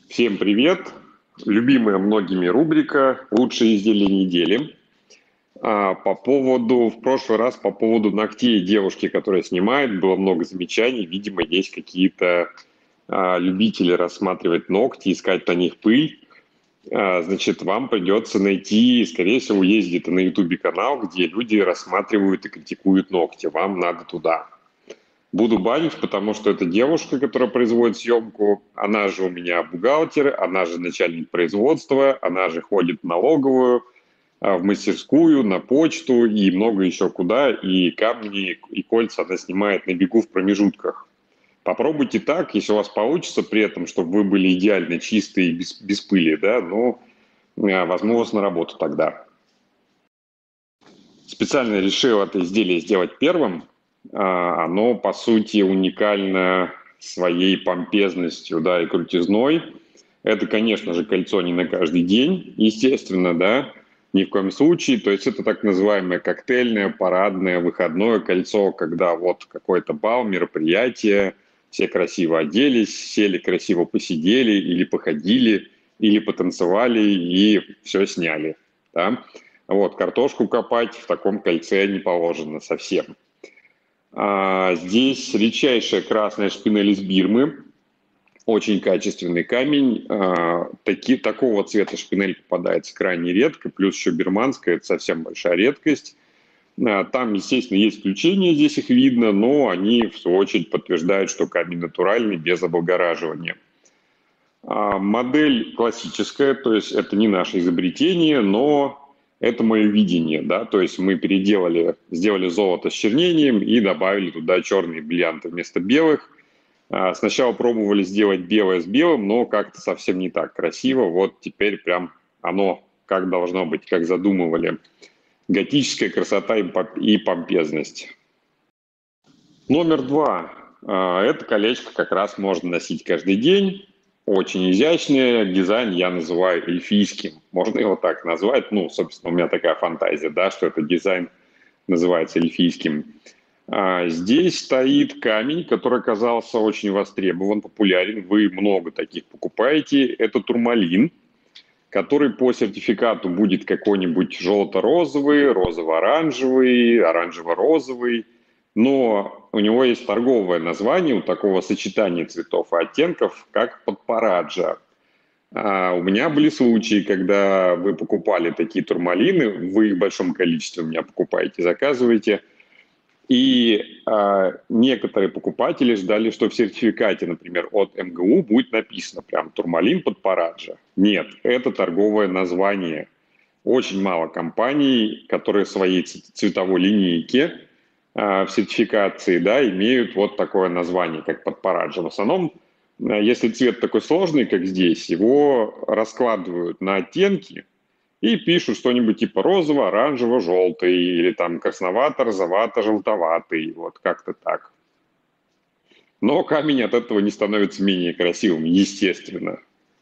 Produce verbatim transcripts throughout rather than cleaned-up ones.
Всем привет! Любимая многими рубрика «Лучшие изделия недели». А, по поводу, в прошлый раз по поводу ногтей девушки, которая снимает, было много замечаний. Видимо, есть какие-то а, любители рассматривать ногти, искать на них пыль. А, значит, вам придется найти, скорее всего, есть где-то на ютубе канал, где люди рассматривают и критикуют ногти. Вам надо туда. Буду банить, потому что это девушка, которая производит съемку. Она же у меня бухгалтер, она же начальник производства, она же ходит в налоговую, а, в мастерскую, на почту и много еще куда. И камни, и кольца она снимает на бегу в промежутках. Попробуйте так, если у вас получится при этом, чтобы вы были идеально чистые и без, без пыли, да, ну, а, возьму вас на работу тогда. Специально решил это изделие сделать первым. А, Оно, по сути, уникально своей помпезностью, да, и крутизной. Это, конечно же, кольцо не на каждый день, естественно, да, ни в коем случае. То есть это так называемое коктейльное, парадное, выходное кольцо, когда вот какой-то бал, мероприятие, все красиво оделись, сели, красиво посидели или походили, или потанцевали и все сняли, да. Вот, картошку копать в таком кольце не положено совсем. А, здесь редчайшая красная шпинель из Бирмы, очень качественный камень. А, таки, такого цвета шпинель попадается крайне редко, плюс еще бирманская, это совсем большая редкость. А, там, естественно, есть исключения, здесь их видно, но они, в свою очередь, подтверждают, что камень натуральный, без облагораживания. А, модель классическая, то есть это не наше изобретение, но это мое видение, да, то есть мы переделали, сделали золото с чернением и добавили туда черные бриллианты вместо белых. А, сначала пробовали сделать белое с белым, но как-то совсем не так красиво. Вот теперь прям оно как должно быть, как задумывали. Готическая красота и помпезность. Номер два. А, это колечко как раз можно носить каждый день. Очень изящный дизайн я называю эльфийским. Можно его так назвать. Ну, собственно, у меня такая фантазия, да, что этот дизайн называется эльфийским. А, здесь стоит камень, который оказался очень востребован, популярен. Вы много таких покупаете. Это турмалин, который по сертификату будет какой-нибудь желто-розовый, розово-оранжевый, оранжево-розовый. Но у него есть торговое название у такого сочетания цветов и оттенков, как подпараджа. А у меня были случаи, когда вы покупали такие турмалины, вы их в большом количестве у меня покупаете, заказываете, и а, некоторые покупатели ждали, что в сертификате, например, от эм гэ у будет написано прям «Турмалин подпараджа». Нет, это торговое название. Очень мало компаний, которые в своей цветовой линейке а, в сертификации, да, имеют вот такое название, как подпараджа. В основном, а, если цвет такой сложный, как здесь, его раскладывают на оттенки, и пишут что-нибудь типа розово, оранжево, желтый, или там красновато, розовато, желтоватый, вот как-то так. Но камень от этого не становится менее красивым, естественно.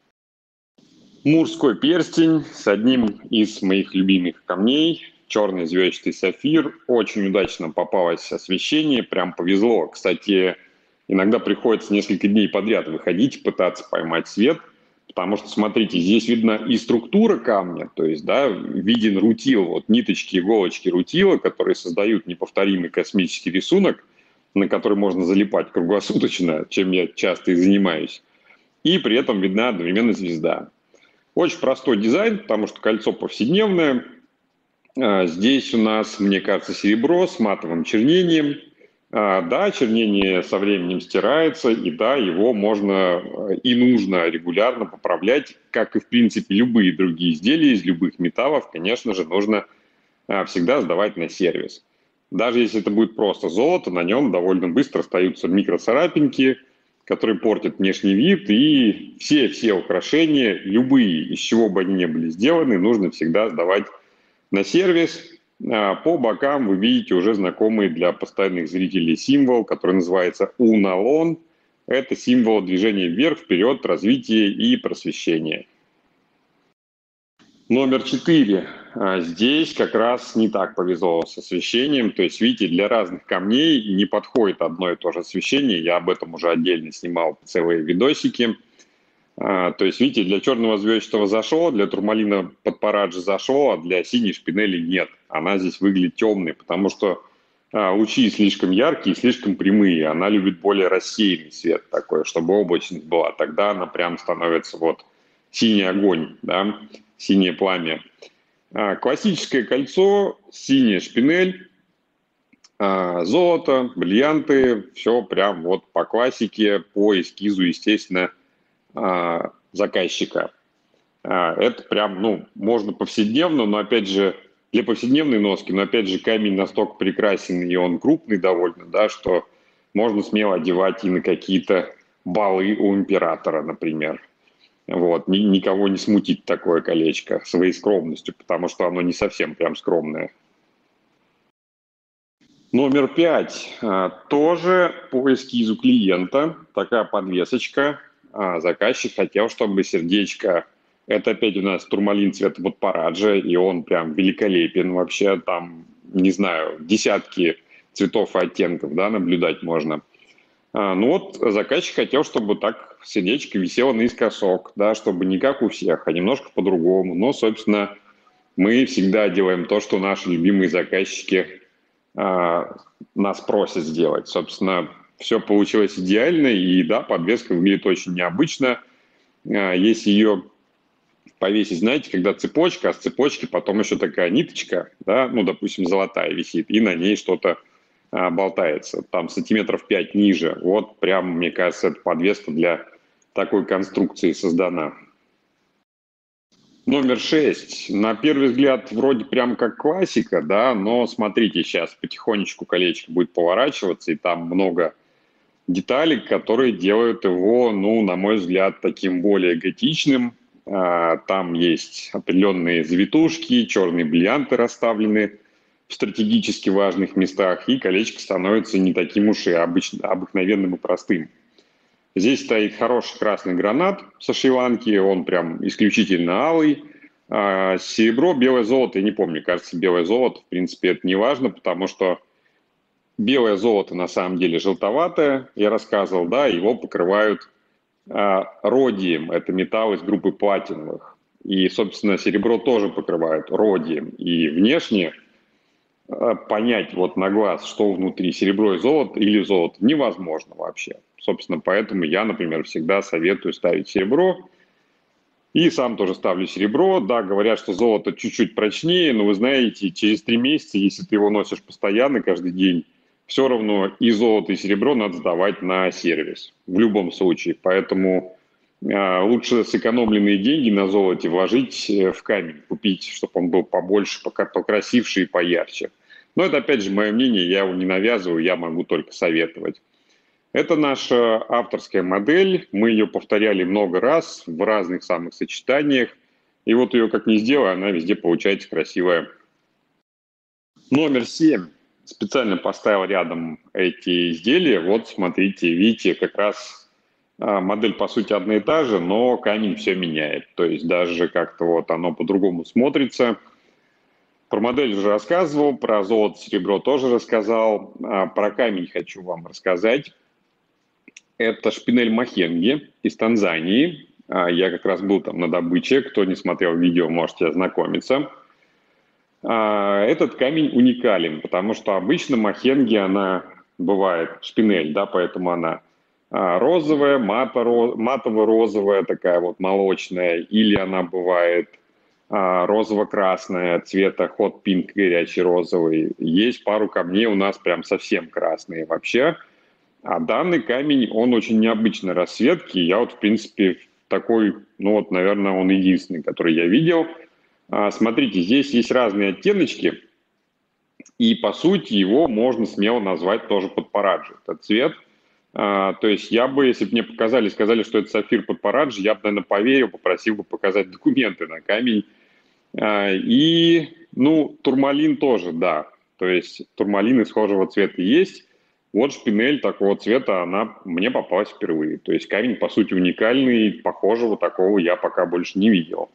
Мужской перстень с одним из моих любимых камней, черный звездчатый сапфир. Очень удачно попалось освещение, прям повезло. Кстати, иногда приходится несколько дней подряд выходить, пытаться поймать свет, потому что, смотрите, здесь видна и структура камня, то есть, да, виден рутил, вот ниточки, иголочки рутила, которые создают неповторимый космический рисунок, на который можно залипать круглосуточно, чем я часто и занимаюсь. И при этом видна одновременно звезда. Очень простой дизайн, потому что кольцо повседневное. Здесь у нас, мне кажется, серебро с матовым чернением. Да, чернение со временем стирается, и да, его можно и нужно регулярно поправлять, как и, в принципе, любые другие изделия из любых металлов, конечно же, нужно всегда сдавать на сервис. Даже если это будет просто золото, на нем довольно быстро остаются микроцарапинки, которые портят внешний вид, и все-все украшения, любые, из чего бы они ни были сделаны, нужно всегда сдавать на сервис. По бокам вы видите уже знакомый для постоянных зрителей символ, который называется уналон. Это символ движения вверх, вперед, развития и просвещения. Номер четыре. Здесь как раз не так повезло с освещением. То есть, видите, для разных камней не подходит одно и то же освещение. Я об этом уже отдельно снимал целые видосики. А, то есть, видите, для черного звездчатого зашло, для турмалина подпараджи зашло, а для синей шпинели нет. Она здесь выглядит темной, потому что а, лучи слишком яркие, слишком прямые. Она любит более рассеянный свет такой, чтобы облачность была. Тогда она прям становится вот синий огонь, да, синее пламя. А, классическое кольцо, синяя шпинель, а, золото, бриллианты, все прям вот по классике, по эскизу, естественно, а, заказчика. А, это прям, ну, можно повседневно, но опять же, для повседневной носки, но опять же, камень настолько прекрасен, и он крупный довольно, да, что можно смело одевать и на какие-то балы у императора, например. Вот, ни, никого не смутит такое колечко своей скромностью, потому что оно не совсем прям скромное. Номер пять. А, тоже по эскизу клиента. Такая подвесочка. А, заказчик хотел, чтобы сердечко... Это опять у нас турмалин цвета подпараджи, и он прям великолепен вообще. Там, не знаю, десятки цветов и оттенков, да, наблюдать можно. А, ну вот заказчик хотел, чтобы так сердечко висело наискосок, да, чтобы не как у всех, а немножко по-другому. Но, собственно, мы всегда делаем то, что наши любимые заказчики нас просят сделать. Собственно, все получилось идеально, и да, подвеска выглядит очень необычно. Если ее повесить, знаете, когда цепочка, а с цепочки потом еще такая ниточка, да, ну, допустим, золотая висит, и на ней что-то а, болтается, там сантиметров пять ниже. Вот прям, мне кажется, эта подвеска для такой конструкции создана. Номер шесть. На первый взгляд вроде прям как классика, да, но смотрите, сейчас потихонечку колечко будет поворачиваться, и там много деталей, которые делают его, ну, на мой взгляд, таким более готичным. Там есть определенные завитушки, черные бриллианты расставлены в стратегически важных местах, и колечко становится не таким уж и обычно, обыкновенным и простым. Здесь стоит хороший красный гранат со Шри-Ланки, он прям исключительно алый. А серебро, белое золото, я не помню, кажется, белое золото, в принципе, это не важно, потому что белое золото на самом деле желтоватое, я рассказывал, да, его покрывают а, родием, это металл из группы платиновых. И, собственно, серебро тоже покрывают родием. И внешне понять вот на глаз, что внутри, серебро и золото или золото, невозможно вообще. Собственно, поэтому я, например, всегда советую ставить серебро. И сам тоже ставлю серебро. Да, говорят, что золото чуть-чуть прочнее, но вы знаете, через три месяца, если ты его носишь постоянно, каждый день, все равно и золото, и серебро надо сдавать на сервис. В любом случае. Поэтому э, лучше сэкономленные деньги на золоте вложить в камень, купить, чтобы он был побольше, покрасивше и поярче. Но это, опять же, мое мнение, я его не навязываю, я могу только советовать. Это наша авторская модель, мы ее повторяли много раз в разных самых сочетаниях, и вот ее как ни сделай, она везде получается красивая. Номер семь. Специально поставил рядом эти изделия, вот смотрите, видите, как раз модель по сути одна и та же, но камень все меняет, то есть даже как-то вот оно по-другому смотрится. Про модель уже рассказывал, про золото, серебро тоже рассказал, про камень хочу вам рассказать. Это шпинель Махенги из Танзании. Я как раз был там на добыче. Кто не смотрел видео, можете ознакомиться. Этот камень уникален, потому что обычно Махенги, она бывает шпинель, да, поэтому она розовая, матово-розовая, такая вот молочная, или она бывает розово-красная, цвета hot pink, горячий розовый. Есть пару камней у нас прям совсем красные вообще. А данный камень, он очень необычной расцветки. Я вот, в принципе, такой, ну вот, наверное, он единственный, который я видел. А, смотрите, здесь есть разные оттеночки, и, по сути, его можно смело назвать тоже подпараджи, этот цвет. А, то есть я бы, если бы мне показали, сказали, что это сапфир подпараджи, я бы, наверное, поверил, попросил бы показать документы на камень. А, и, ну, турмалин тоже, да. То есть турмалины схожего цвета есть. Вот шпинель такого цвета, она мне попалась впервые. То есть камень, по сути, уникальный, похожего такого я пока больше не видел.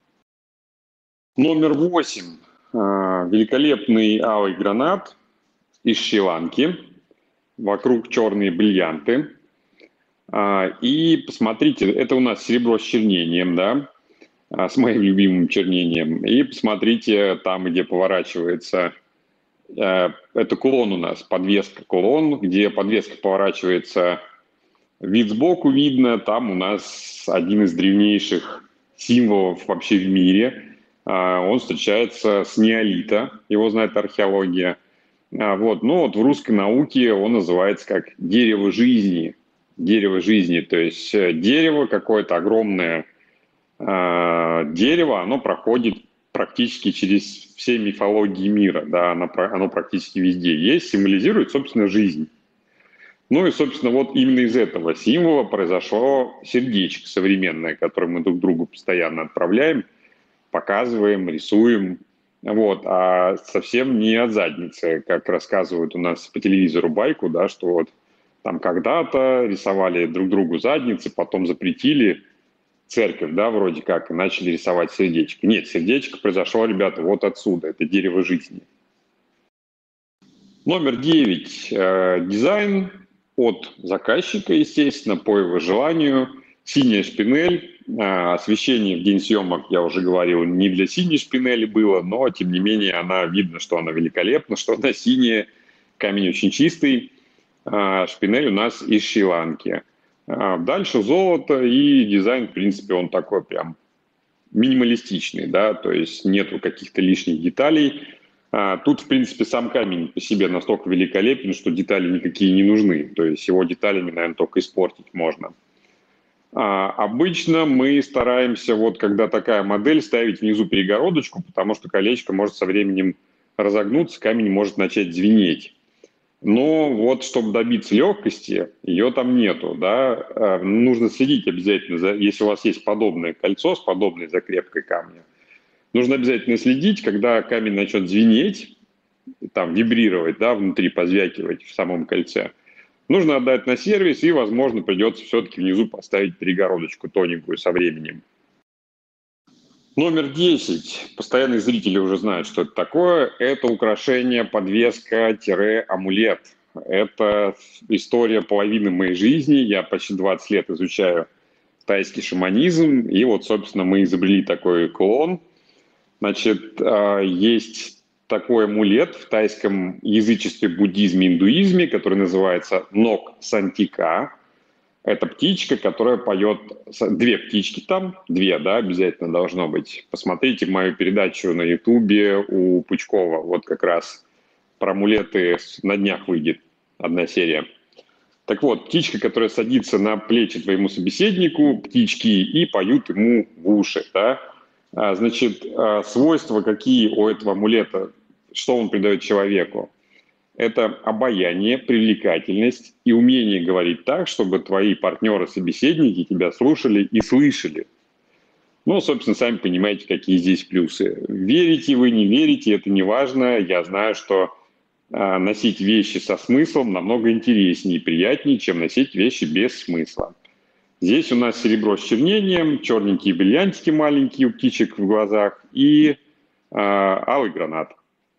Номер восемь. Великолепный алый гранат из Шри-Ланки. Вокруг черные бриллианты. И посмотрите, это у нас серебро с чернением, да, с моим любимым чернением. И посмотрите, там, где поворачивается, это кулон у нас, подвеска кулон, где подвеска поворачивается, вид сбоку видно, там у нас один из древнейших символов вообще в мире. Он встречается с неолита, его знает археология. Вот. Но вот в русской науке он называется как дерево жизни. Дерево жизни, то есть дерево какое-то огромное, дерево, оно проходит практически через все мифологии мира, да, оно, оно практически везде есть, символизирует, собственно, жизнь. Ну и, собственно, вот именно из этого символа произошло сердечко современное, которое мы друг другу постоянно отправляем, показываем, рисуем, вот, а совсем не от задницы, как рассказывают у нас по телевизору байку, да, что вот там когда-то рисовали друг другу задницы, потом запретили, церковь, да, вроде как, и начали рисовать сердечко. Нет, сердечко произошло, ребята, вот отсюда, это дерево жизни. Номер девять. Дизайн от заказчика, естественно, по его желанию. Синяя шпинель. Освещение в день съемок, я уже говорил, не для синей шпинели было, но, тем не менее, она видно, что она великолепна, что она синяя, камень очень чистый. Шпинель у нас из Шри-Ланки. Дальше золото, и дизайн, в принципе, он такой прям минималистичный, да, то есть нету каких-то лишних деталей. Тут, в принципе, сам камень по себе настолько великолепен, что детали никакие не нужны, то есть его деталями, наверное, только испортить можно. А обычно мы стараемся, вот когда такая модель, ставить внизу перегородочку, потому что колечко может со временем разогнуться, камень может начать звенеть. Но вот, чтобы добиться легкости, ее там нету, да, нужно следить обязательно, за, если у вас есть подобное кольцо с подобной закрепкой камня, нужно обязательно следить, когда камень начнет звенеть, там, вибрировать, да, внутри, позвякивать в самом кольце, нужно отдать на сервис, и, возможно, придется все-таки внизу поставить перегородочку тоненькую со временем. Номер десять. Постоянные зрители уже знают, что это такое. Это украшение, подвеска-амулет. Это история половины моей жизни. Я почти двадцать лет изучаю тайский шаманизм. И вот, собственно, мы изобрели такой кулон. Значит, есть такой амулет в тайском язычестве, буддизме, индуизме, который называется Нок Сантика. Это птичка, которая поет... Две птички там, две, да, обязательно должно быть. Посмотрите мою передачу на Ютубе у Пучкова. Вот как раз про амулеты на днях выйдет одна серия. Так вот, птичка, которая садится на плечи твоему собеседнику, птички, и поют ему в уши, да. Значит, свойства какие у этого амулета, что он придает человеку? Это обаяние, привлекательность и умение говорить так, чтобы твои партнеры-собеседники тебя слушали и слышали. Ну, собственно, сами понимаете, какие здесь плюсы. Верите вы, не верите, это не важно. Я знаю, что э, носить вещи со смыслом намного интереснее и приятнее, чем носить вещи без смысла. Здесь у нас серебро с чернением, черненькие бриллиантики маленькие у птичек в глазах и э, алый гранат.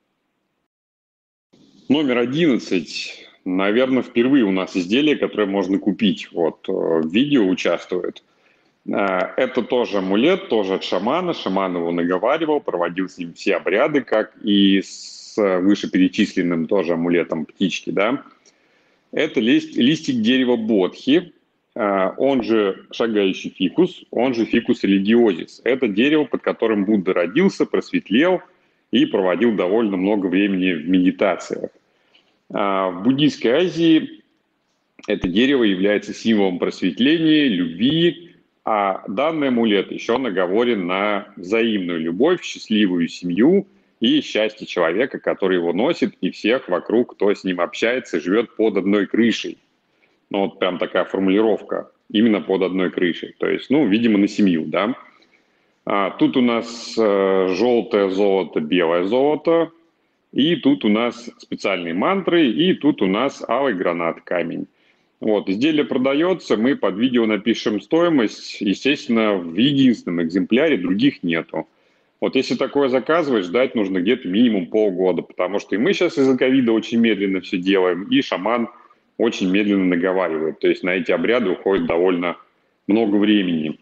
Номер одиннадцать. Наверное, впервые у нас изделие, которое можно купить. Вот в видео участвует. Это тоже амулет, тоже от шамана. Шаман его наговаривал, проводил с ним все обряды, как и с вышеперечисленным тоже амулетом птички, да. Это лист, листик дерева бодхи, он же шагающий фикус, он же фикус религиозис. Это дерево, под которым Будда родился, просветлел и проводил довольно много времени в медитациях. В буддийской Азии это дерево является символом просветления, любви, а данный амулет еще наговорен на взаимную любовь, счастливую семью и счастье человека, который его носит, и всех вокруг, кто с ним общается, живет под одной крышей. Ну, вот прям такая формулировка, именно под одной крышей. То есть, ну, видимо, на семью, да. А, тут у нас э, желтое золото, белое золото, и тут у нас специальные мантры, и тут у нас алый гранат, камень. Вот, изделие продается, мы под видео напишем стоимость, естественно, в единственном экземпляре, других нету. Вот если такое заказывать, ждать нужно где-то минимум полгода, потому что и мы сейчас из-за ковида очень медленно все делаем, и шаман очень медленно наговаривает. То есть на эти обряды уходит довольно много времени.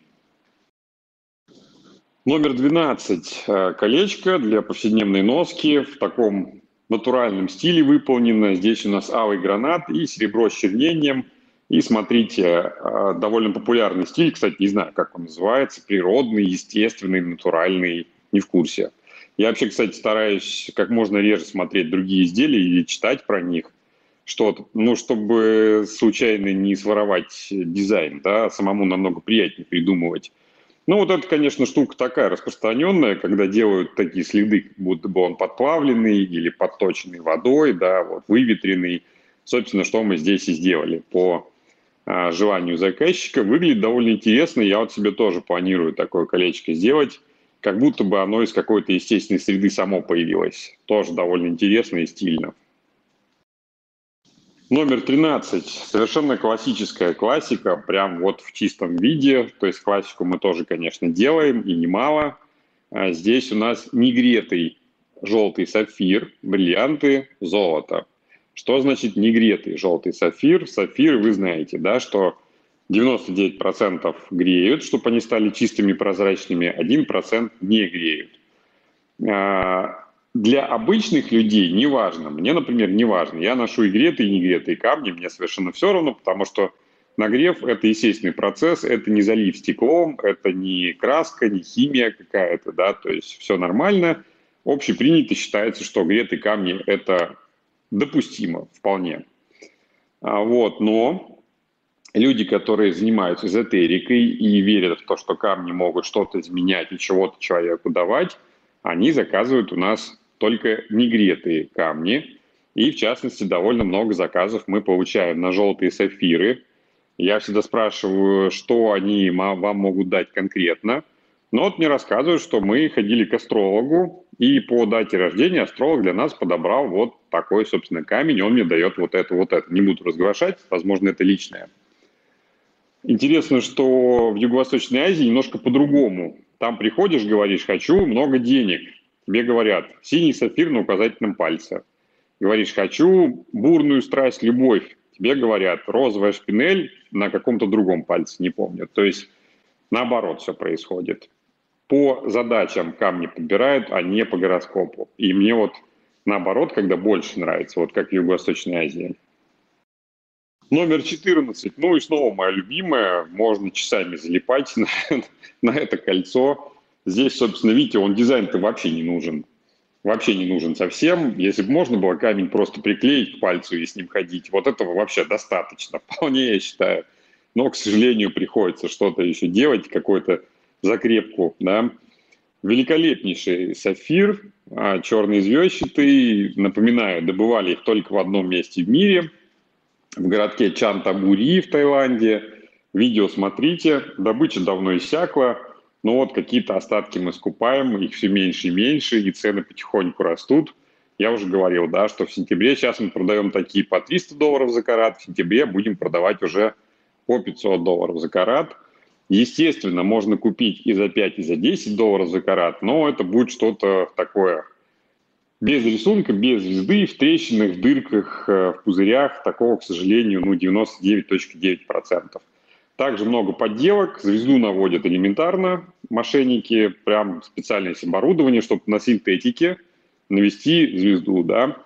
Номер двенадцать. Колечко для повседневной носки в таком натуральном стиле выполнено. Здесь у нас алый гранат и серебро с чернением. И смотрите, довольно популярный стиль, кстати, не знаю, как он называется, природный, естественный, натуральный, не в курсе. Я вообще, кстати, стараюсь как можно реже смотреть другие изделия или читать про них что-то, ну, чтобы случайно не своровать дизайн, да, самому намного приятнее придумывать. Ну, вот это, конечно, штука такая распространенная, когда делают такие следы, как будто бы он подплавленный или подточенный водой, да, вот, выветренный. Собственно, что мы здесь и сделали по а, желанию заказчика. Выглядит довольно интересно, я вот себе тоже планирую такое колечко сделать, как будто бы оно из какой-то естественной среды само появилось. Тоже довольно интересно и стильно. Номер тринадцать. Совершенно классическая классика, прям вот в чистом виде. То есть классику мы тоже, конечно, делаем, и немало. А здесь у нас негретый желтый сапфир, бриллианты, золото. Что значит негретый желтый сапфир? Сапфир, вы знаете, да, что девяносто девять процентов греют, чтобы они стали чистыми, прозрачными, один процент не греют. Для обычных людей не важно. Мне, например, не важно. Я ношу и гретые, и негретые камни, мне совершенно все равно, потому что нагрев – это естественный процесс, это не залив стеклом, это не краска, не химия какая-то, да, то есть все нормально. Общепринято считается, что гретые камни – это допустимо вполне. А вот, но люди, которые занимаются эзотерикой и верят в то, что камни могут что-то изменять и чего-то человеку давать, они заказывают у нас только негретые камни. И, в частности, довольно много заказов мы получаем на желтые сапфиры. Я всегда спрашиваю, что они вам могут дать конкретно. Но вот мне рассказывают, что мы ходили к астрологу, и по дате рождения астролог для нас подобрал вот такой, собственно, камень. Он мне дает вот это, вот это. Не буду разглашать, возможно, это личное. Интересно, что в Юго-Восточной Азии немножко по-другому. Там приходишь, говоришь, хочу много денег. Тебе говорят, синий сапфир на указательном пальце. Говоришь, хочу бурную страсть, любовь. Тебе говорят, розовая шпинель на каком-то другом пальце, не помню. То есть наоборот все происходит. По задачам камни подбирают, а не по гороскопу. И мне вот наоборот, когда больше нравится, вот как в Юго-Восточной Азии. Номер четырнадцать. Ну и снова моя любимая. Можно часами залипать на, на это кольцо. Здесь, собственно, видите, он дизайн-то вообще не нужен. Вообще не нужен совсем. Если бы можно было камень просто приклеить к пальцу и с ним ходить, вот этого вообще достаточно. Вполне, я считаю. Но, к сожалению, приходится что-то еще делать, какую-то закрепку, да. Великолепнейший сапфир, черный звездчатый. Напоминаю, добывали их только в одном месте в мире. В городке Чантабури в Таиланде. Видео смотрите. Добыча давно иссякла. Но вот какие-то остатки мы скупаем, их все меньше и меньше, и цены потихоньку растут. Я уже говорил, да, что в сентябре сейчас мы продаем такие по триста долларов за карат, в сентябре будем продавать уже по пятьсот долларов за карат. Естественно, можно купить и за пять, и за десять долларов за карат, но это будет что-то такое без рисунка, без звезды, в трещинах, в дырках, в пузырях. Такого, к сожалению, ну, девяносто девять целых девять десятых процента. Также много подделок, звезду наводят элементарно мошенники, прям специально есть оборудование, чтобы на синтетике навести звезду, да,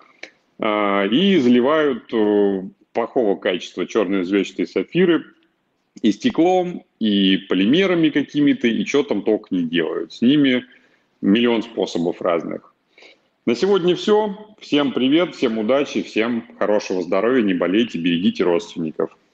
и заливают плохого качества черные звездчатые сапфиры и стеклом, и полимерами какими-то, и что там только не делают. С ними миллион способов разных. На сегодня все. Всем привет, всем удачи, всем хорошего здоровья, не болейте, берегите родственников.